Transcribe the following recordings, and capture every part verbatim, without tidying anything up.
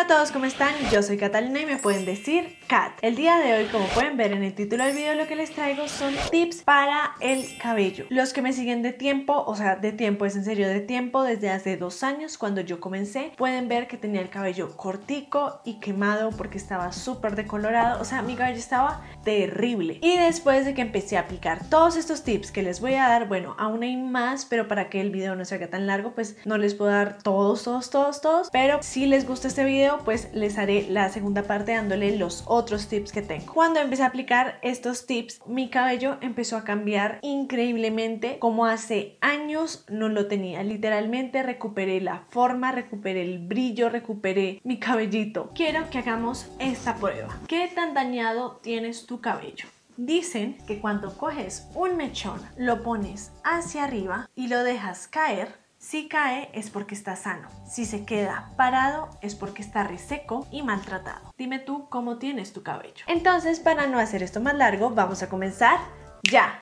a todos, ¿cómo están? Yo soy Catalina y me pueden decir Kat. El día de hoy, como pueden ver en el título del video, lo que les traigo son tips para el cabello. Los que me siguen de tiempo, o sea, de tiempo es en serio de tiempo, desde hace dos años cuando yo comencé, pueden ver que tenía el cabello cortico y quemado porque estaba súper decolorado, o sea, mi cabello estaba terrible. Y después de que empecé a aplicar todos estos tips que les voy a dar, bueno, aún hay más, pero para que el video no se haga tan largo, pues no les puedo dar todos, todos, todos, todos, pero si les gusta este video, pues les haré la segunda parte dándole los otros tips que tengo. Cuando empecé a aplicar estos tips, mi cabello empezó a cambiar increíblemente, como hace años no lo tenía. Literalmente recuperé la forma, recuperé el brillo, recuperé mi cabellito. Quiero que hagamos esta prueba. ¿Qué tan dañado tienes tu cabello? Dicen que cuando coges un mechón, lo pones hacia arriba y lo dejas caer, si cae es porque está sano, si se queda parado es porque está reseco y maltratado. Dime tú cómo tienes tu cabello. Entonces, para no hacer esto más largo, vamos a comenzar ya.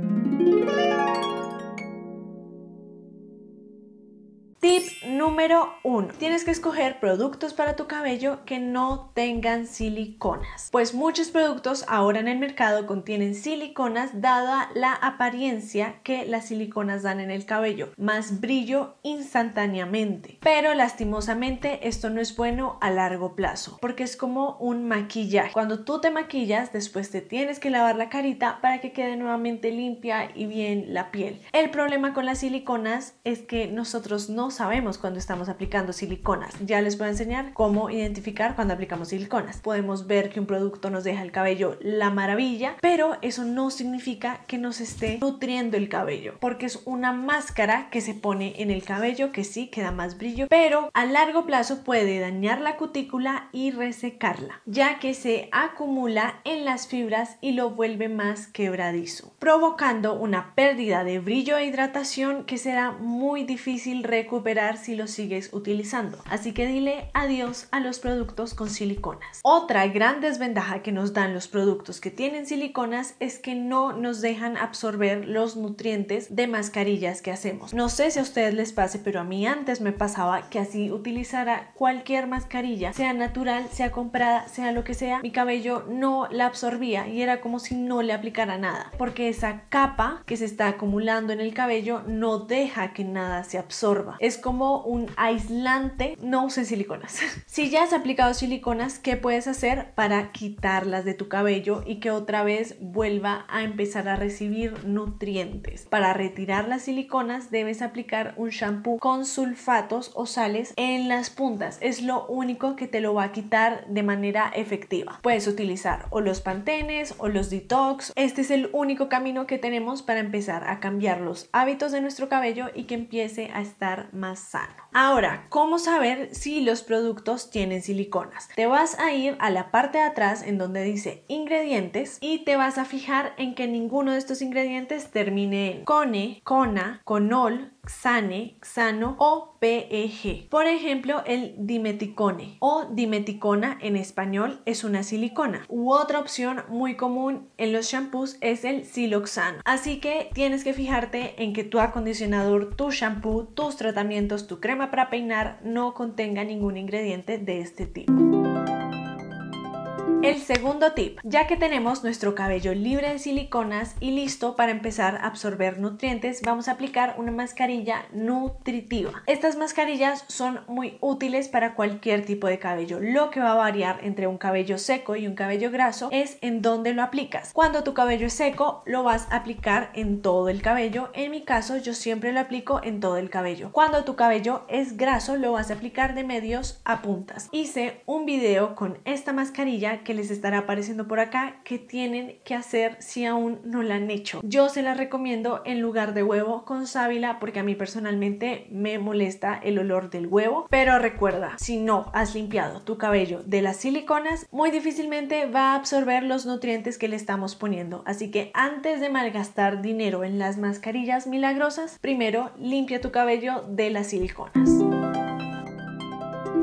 Tip número uno. Tienes que escoger productos para tu cabello que no tengan siliconas. Pues muchos productos ahora en el mercado contienen siliconas dada la apariencia que las siliconas dan en el cabello. Más brillo instantáneamente. Pero lastimosamente esto no es bueno a largo plazo porque es como un maquillaje. Cuando tú te maquillas, después te tienes que lavar la carita para que quede nuevamente limpia y bien la piel. El problema con las siliconas es que nosotros no sabemos cuando estamos aplicando siliconas. Ya les voy a enseñar cómo identificar cuando aplicamos siliconas. Podemos ver que un producto nos deja el cabello la maravilla, pero eso no significa que nos esté nutriendo el cabello, porque es una máscara que se pone en el cabello que sí queda más brillo, pero a largo plazo puede dañar la cutícula y resecarla, ya que se acumula en las fibras y lo vuelve más quebradizo, provocando una pérdida de brillo e hidratación que será muy difícil recuperar si lo sigues utilizando. Así que dile adiós a los productos con siliconas. Otra gran desventaja que nos dan los productos que tienen siliconas es que no nos dejan absorber los nutrientes de mascarillas que hacemos. No sé si a ustedes les pase, pero a mí antes me pasaba que así utilizara cualquier mascarilla, sea natural, sea comprada, sea lo que sea, mi cabello no la absorbía y era como si no le aplicara nada, porque esa capa que se está acumulando en el cabello no deja que nada se absorba. Es como un aislante. No usen siliconas. Si ya has aplicado siliconas, ¿qué puedes hacer para quitarlas de tu cabello y que otra vez vuelva a empezar a recibir nutrientes? Para retirar las siliconas debes aplicar un shampoo con sulfatos o sales en las puntas. Es lo único que te lo va a quitar de manera efectiva. Puedes utilizar o los pantenes o los detox. Este es el único camino que tenemos para empezar a cambiar los hábitos de nuestro cabello y que empiece a estar más sano. Ahora, ¿cómo saber si los productos tienen siliconas? Te vas a ir a la parte de atrás en donde dice ingredientes y te vas a fijar en que ninguno de estos ingredientes termine en cone, cona, conol, xane, xano o P E G. Por ejemplo, el dimeticone o dimeticona en español es una silicona. U otra opción muy común en los shampoos es el siloxano. Así que tienes que fijarte en que tu acondicionador, tu shampoo, tus tratamientos, tu crema para peinar no contenga ningún ingrediente de este tipo. El segundo tip, ya que tenemos nuestro cabello libre de siliconas y listo para empezar a absorber nutrientes, vamos a aplicar una mascarilla nutritiva. Estas mascarillas son muy útiles para cualquier tipo de cabello. Lo que va a variar entre un cabello seco y un cabello graso es en dónde lo aplicas. Cuando tu cabello es seco, lo vas a aplicar en todo el cabello. En mi caso, yo siempre lo aplico en todo el cabello. Cuando tu cabello es graso, lo vas a aplicar de medios a puntas. Hice un video con esta mascarilla que les estará apareciendo por acá que tienen que hacer si aún no la han hecho. Yo se la recomiendo en lugar de huevo con sábila porque a mí personalmente me molesta el olor del huevo, pero recuerda, si no has limpiado tu cabello de las siliconas, muy difícilmente va a absorber los nutrientes que le estamos poniendo. Así que antes de malgastar dinero en las mascarillas milagrosas, primero limpia tu cabello de las siliconas.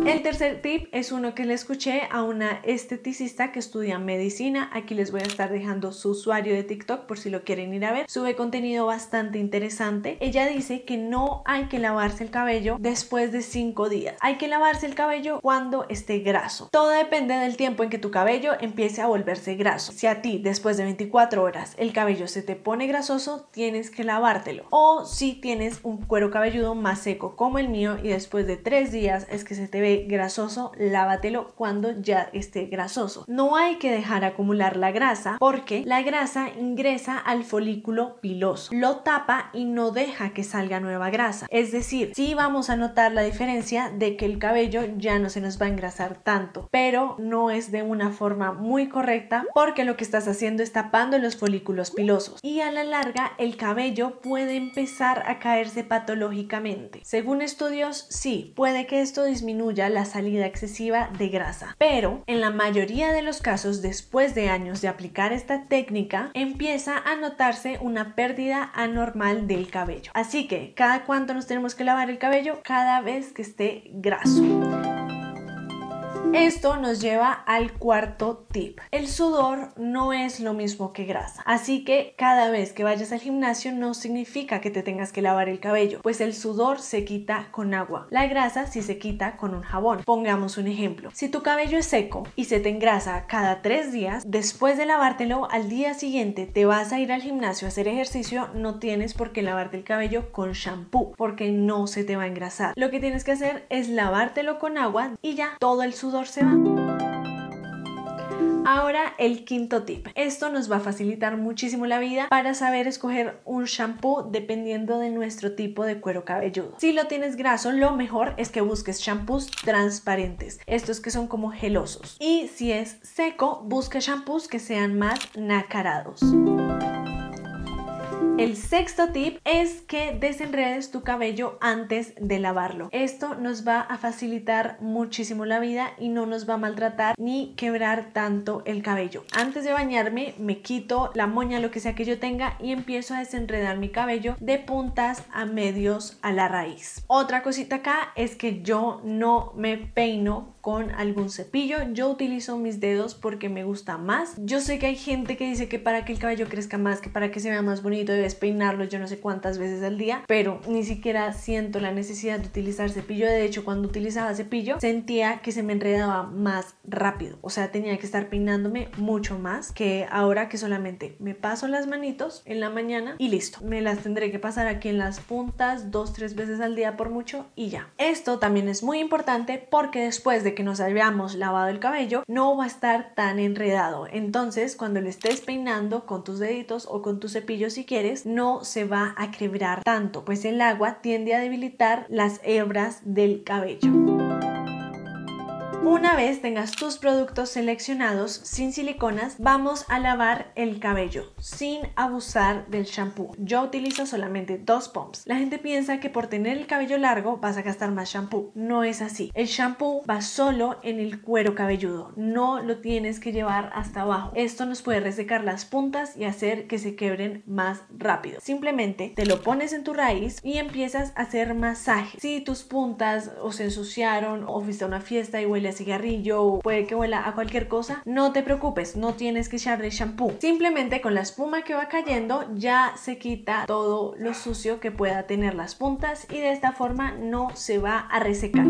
El tercer tip es uno que le escuché a una esteticista que estudia medicina. Aquí les voy a estar dejando su usuario de TikTok por si lo quieren ir a ver. Sube contenido bastante interesante. Ella dice que no hay que lavarse el cabello después de cinco días. Hay que lavarse el cabello cuando esté graso. Todo depende del tiempo en que tu cabello empiece a volverse graso. Si a ti después de veinticuatro horas el cabello se te pone grasoso, tienes que lavártelo. O si tienes un cuero cabelludo más seco como el mío y después de tres días es que se te ve grasoso, lávatelo cuando ya esté grasoso. No hay que dejar acumular la grasa porque la grasa ingresa al folículo piloso, lo tapa y no deja que salga nueva grasa. Es decir, sí vamos a notar la diferencia de que el cabello ya no se nos va a engrasar tanto, pero no es de una forma muy correcta porque lo que estás haciendo es tapando los folículos pilosos y a la larga el cabello puede empezar a caerse patológicamente. Según estudios, sí, puede que esto disminuya la salida excesiva de grasa, pero en la mayoría de los casos, después de años de aplicar esta técnica, empieza a notarse una pérdida anormal del cabello. Así que, ¿cada cuánto nos tenemos que lavar el cabello? Cada vez que esté graso. Esto nos lleva al cuarto tip. El sudor no es lo mismo que grasa, así que cada vez que vayas al gimnasio no significa que te tengas que lavar el cabello, pues el sudor se quita con agua. La grasa sí se quita con un jabón. Pongamos un ejemplo. Si tu cabello es seco y se te engrasa cada tres días, después de lavártelo al día siguiente te vas a ir al gimnasio a hacer ejercicio, no tienes por qué lavarte el cabello con shampoo porque no se te va a engrasar. Lo que tienes que hacer es lavártelo con agua y ya todo el sudor se va. Ahora el quinto tip. Esto nos va a facilitar muchísimo la vida para saber escoger un shampoo dependiendo de nuestro tipo de cuero cabelludo. Si lo tienes graso, lo mejor es que busques shampoos transparentes, estos que son como gelosos. Y si es seco, busca shampoos que sean más nacarados. El sexto tip es que desenredes tu cabello antes de lavarlo. Esto nos va a facilitar muchísimo la vida y no nos va a maltratar ni quebrar tanto el cabello. Antes de bañarme me quito la moña, lo que sea que yo tenga, y empiezo a desenredar mi cabello de puntas a medios a la raíz. Otra cosita acá es que yo no me peino con algún cepillo. Yo utilizo mis dedos porque me gusta más. Yo sé que hay gente que dice que para que el cabello crezca más, que para que se vea más bonito debes peinarlo yo no sé cuántas veces al día, pero ni siquiera siento la necesidad de utilizar cepillo. De hecho, cuando utilizaba cepillo sentía que se me enredaba más rápido, o sea, tenía que estar peinándome mucho más que ahora, que solamente me paso las manitos en la mañana y listo. Me las tendré que pasar aquí en las puntas dos, tres veces al día por mucho y ya. Esto también es muy importante porque después de que nos hayamos lavado el cabello no va a estar tan enredado. Entonces, cuando lo estés peinando con tus deditos o con tu cepillo, si quieres, no se va a quebrar tanto, pues el agua tiende a debilitar las hebras del cabello. Una vez tengas tus productos seleccionados sin siliconas, vamos a lavar el cabello sin abusar del shampoo. Yo utilizo solamente dos pumps. La gente piensa que por tener el cabello largo vas a gastar más shampoo. No es así. El shampoo va solo en el cuero cabelludo. No lo tienes que llevar hasta abajo. Esto nos puede resecar las puntas y hacer que se quebren más rápido. Simplemente te lo pones en tu raíz y empiezas a hacer masaje. Si tus puntas o se ensuciaron o fuiste a una fiesta y huele a cigarrillo, puede que huela a cualquier cosa, no te preocupes, no tienes que echarle shampoo. Simplemente con la espuma que va cayendo ya se quita todo lo sucio que pueda tener las puntas y de esta forma no se va a resecar.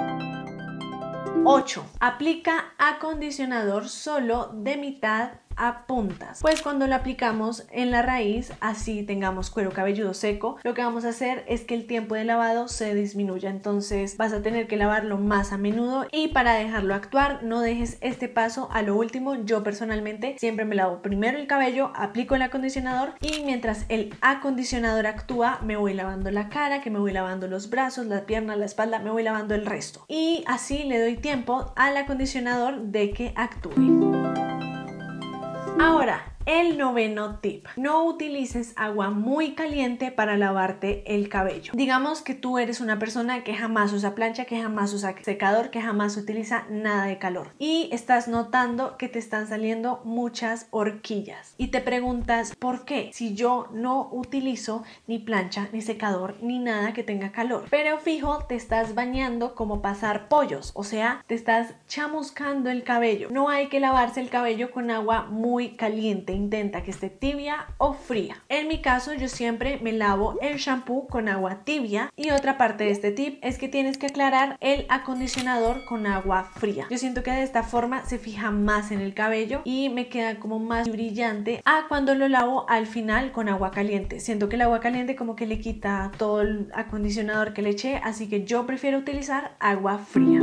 ocho. Aplica acondicionador solo de mitad a puntas, pues cuando lo aplicamos en la raíz, así tengamos cuero cabelludo seco, lo que vamos a hacer es que el tiempo de lavado se disminuya. Entonces vas a tener que lavarlo más a menudo y para dejarlo actuar no dejes este paso a lo último. Yo personalmente siempre me lavo primero el cabello, aplico el acondicionador y mientras el acondicionador actúa me voy lavando la cara, que me voy lavando los brazos, las piernas, la espalda, me voy lavando el resto y así le doy tiempo al acondicionador de que actúe. Ahora, El noveno tip: no utilices agua muy caliente para lavarte el cabello. Digamos que tú eres una persona que jamás usa plancha, que jamás usa secador, que jamás utiliza nada de calor y estás notando que te están saliendo muchas horquillas y te preguntas ¿por qué? Si yo no utilizo ni plancha, ni secador, ni nada que tenga calor. Pero fijo, te estás bañando como pasar pollos, o sea, te estás chamuscando el cabello. No hay que lavarse el cabello con agua muy caliente, intenta que esté tibia o fría. En mi caso, yo siempre me lavo el shampoo con agua tibia. Y otra parte de este tip es que tienes que aclarar el acondicionador con agua fría. Yo siento que de esta forma se fija más en el cabello y me queda como más brillante a cuando lo lavo al final con agua caliente. Siento que el agua caliente como que le quita todo el acondicionador que le eché, así que yo prefiero utilizar agua fría.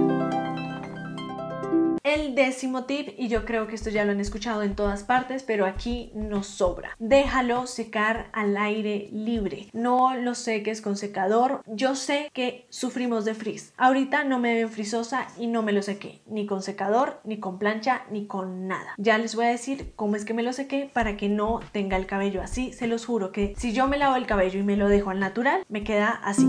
El décimo tip, y yo creo que esto ya lo han escuchado en todas partes, pero aquí nos sobra: déjalo secar al aire libre. No lo seques con secador. Yo sé que sufrimos de frizz. Ahorita no me ven frisosa y no me lo sequé ni con secador, ni con plancha, ni con nada. Ya les voy a decir cómo es que me lo sequé para que no tenga el cabello así. Se los juro que si yo me lavo el cabello y me lo dejo al natural, me queda así.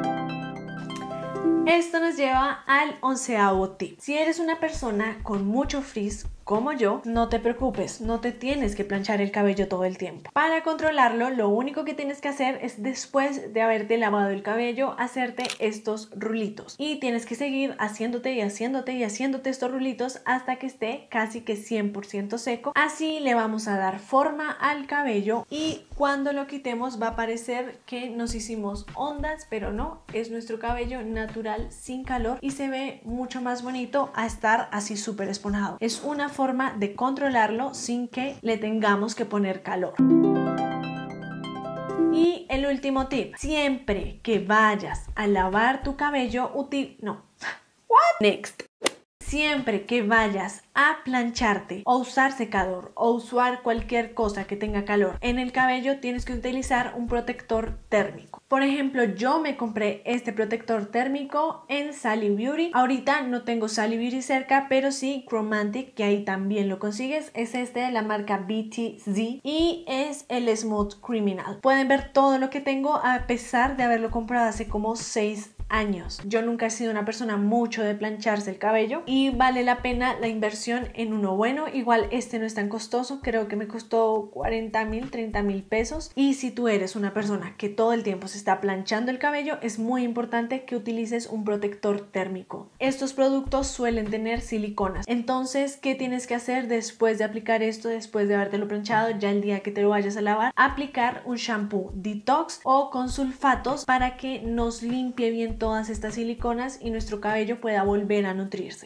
Esto nos lleva al onceavo tip. Si eres una persona con mucho frizz como yo, no te preocupes, no te tienes que planchar el cabello todo el tiempo. Para controlarlo, lo único que tienes que hacer es, después de haberte lavado el cabello, hacerte estos rulitos. Y tienes que seguir haciéndote y haciéndote y haciéndote estos rulitos hasta que esté casi que cien por ciento seco. Así le vamos a dar forma al cabello y cuando lo quitemos va a parecer que nos hicimos ondas, pero no, es nuestro cabello natural sin calor y se ve mucho más bonito a estar así súper esponjado. Es una forma de controlarlo sin que le tengamos que poner calor. Y el último tip: siempre que vayas a lavar tu cabello, util... no. What? Next. Siempre que vayas a plancharte o usar secador o usar cualquier cosa que tenga calor en el cabello, tienes que utilizar un protector térmico. Por ejemplo, yo me compré este protector térmico en Sally Beauty. Ahorita no tengo Sally Beauty cerca, pero sí Chromantic, que ahí también lo consigues. Es este de la marca B T Z y es el Smooth Criminal. Pueden ver todo lo que tengo a pesar de haberlo comprado hace como seis años. Yo nunca he sido una persona mucho de plancharse el cabello y vale la pena la inversión en uno bueno. Igual este no es tan costoso, creo que me costó cuarenta mil, treinta mil pesos. Y si tú eres una persona que todo el tiempo se está planchando el cabello, es muy importante que utilices un protector térmico. Estos productos suelen tener siliconas. Entonces, ¿qué tienes que hacer después de aplicar esto, después de habértelo planchado, ya el día que te lo vayas a lavar? Aplicar un shampoo detox o con sulfatos para que nos limpie bien todas estas siliconas y nuestro cabello pueda volver a nutrirse.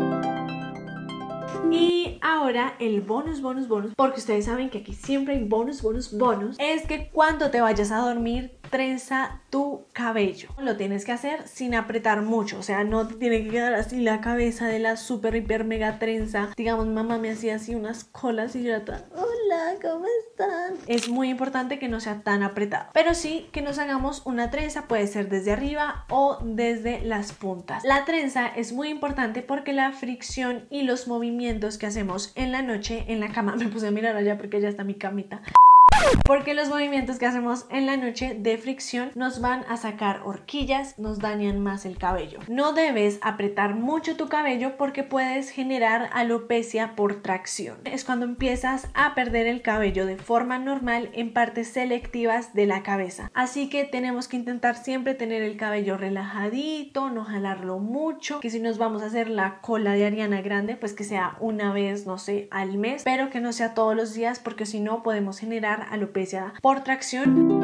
Y ahora el bonus, bonus, bonus, porque ustedes saben que aquí siempre hay bonus, bonus, bonus, es que cuando te vayas a dormir, trenza tu cabello. Lo tienes que hacer sin apretar mucho, o sea, no te tiene que quedar así la cabeza de la super hiper mega trenza. Digamos, mamá me hacía así unas colas y yo era toda, hola, ¿cómo están? Es muy importante que no sea tan apretado, pero sí que nos hagamos una trenza, puede ser desde arriba o desde las puntas. La trenza es muy importante porque la fricción y los movimientos que hacemos en la noche en la cama, me puse a mirar allá porque ya está mi camita, porque los movimientos que hacemos en la noche de fricción nos van a sacar horquillas, nos dañan más el cabello. No debes apretar mucho tu cabello porque puedes generar alopecia por tracción. Es cuando empiezas a perder el cabello de forma normal en partes selectivas de la cabeza. Así que tenemos que intentar siempre tener el cabello relajadito, no jalarlo mucho, que si nos vamos a hacer la cola de Ariana Grande, pues que sea una vez, no sé, al mes, pero que no sea todos los días porque si no podemos generar alopecia por tracción.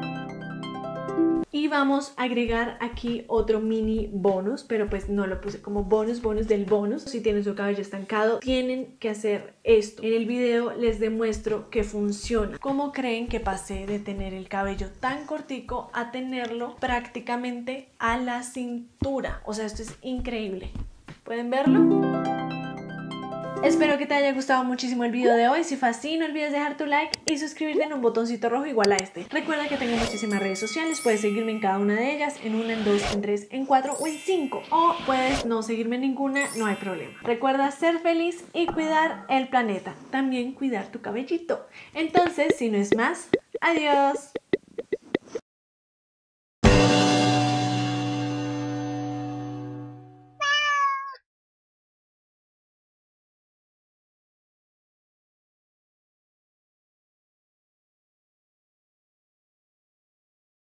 Y vamos a agregar aquí otro mini bonus, pero pues no lo puse como bonus, bonus del bonus. Si tienen su cabello estancado, tienen que hacer esto. En el video les demuestro que funciona. ¿Cómo creen que pasé de tener el cabello tan cortico a tenerlo prácticamente a la cintura? O sea, esto es increíble. ¿Pueden verlo? Espero que te haya gustado muchísimo el video de hoy. Si fue así, no olvides dejar tu like y suscribirte en un botoncito rojo igual a este. Recuerda que tengo muchísimas redes sociales, puedes seguirme en cada una de ellas, en una, en dos, en tres, en cuatro o en cinco. O puedes no seguirme en ninguna, no hay problema. Recuerda ser feliz y cuidar el planeta. También cuidar tu cabellito. Entonces, si no es más, adiós.